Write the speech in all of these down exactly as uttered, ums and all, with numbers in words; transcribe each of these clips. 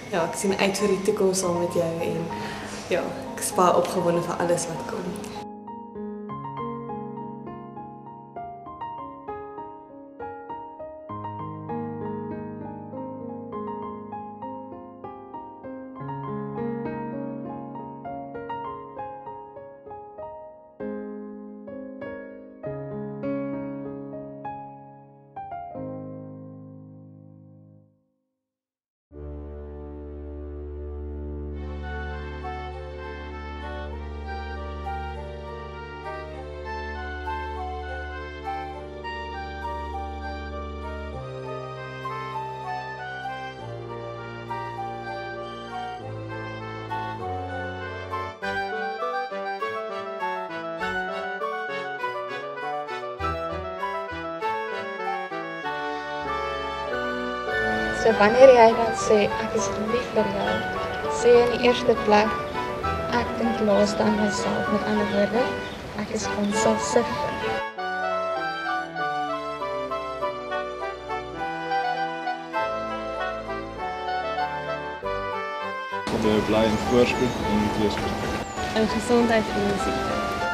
ja, ek sien uit vir die toekoms saam met jou en ja, ek is baie opgewonde vir alles wat kom. So wanneer jy dan sê, ek is lief vir jou, sê jy in die eerste plek, ek dink laaste aan myself, met ander woorde, ek is onselfsugtig. Dat jy bly in voorspoed en weespoed. In gesondheid en in siekte.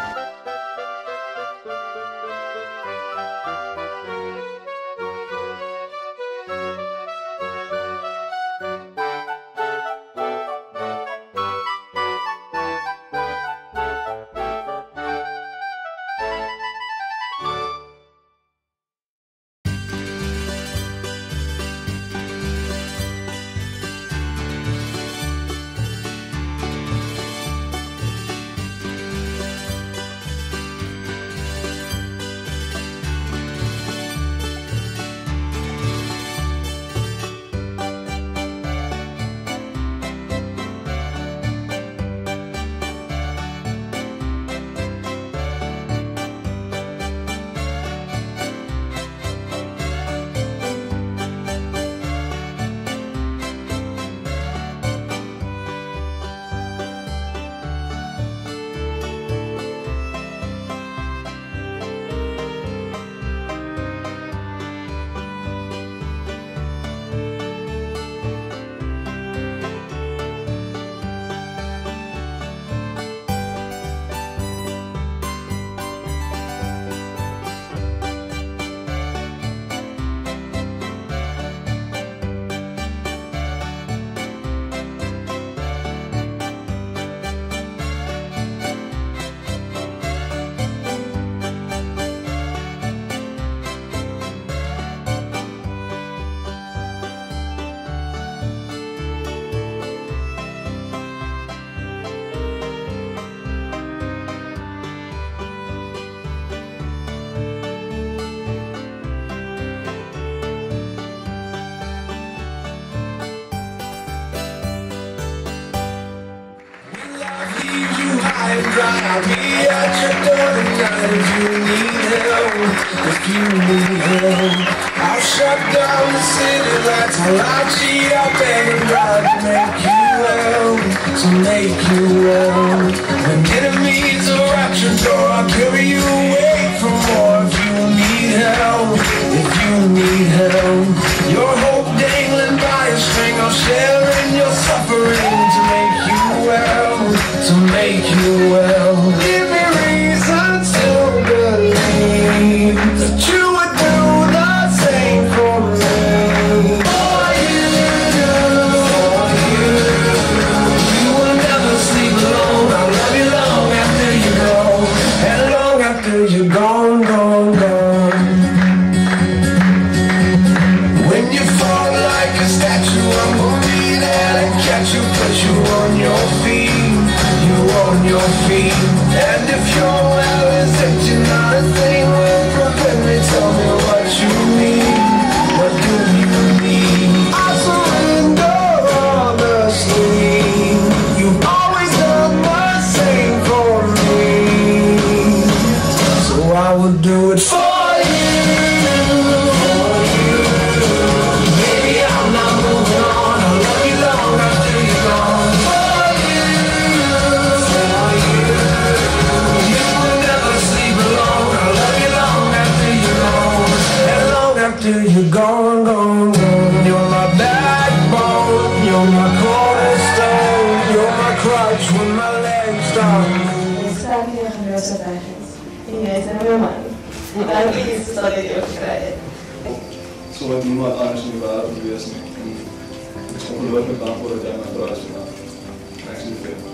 I'll be at your door tonight if you need help, if you need help. I'll shut down the city lights, I'll cheat, I'll beg and bribe to make you well, to make you well. When enemies are at your door, I'll carry you away from more if you need help, if you need help. Your hope dangling by a string, I'll share in your suffering to make you well, to make you well. Give me reasons to believe that you would do the same for me. For you, for you, you will never sleep alone. I'll love you long after you go, and long after you're gone, gone, gone. When you fall like a statue, I'm gonna be there and catch you, put you on your feet, you on your feet. And if your well is empty, not a thing will prevent me. Tell me what you need, what do you need? I surrender honestly. You've always done the same for me, so I will do it for sleep alone. so weg is. En jy is nou jou man. Dankie Jesus dat jy jou gekry het. So wat niemand anders in die wêreld wees nie. En ek is ongelooflik dankbaar dat jy my draai so na. Ek sien dit.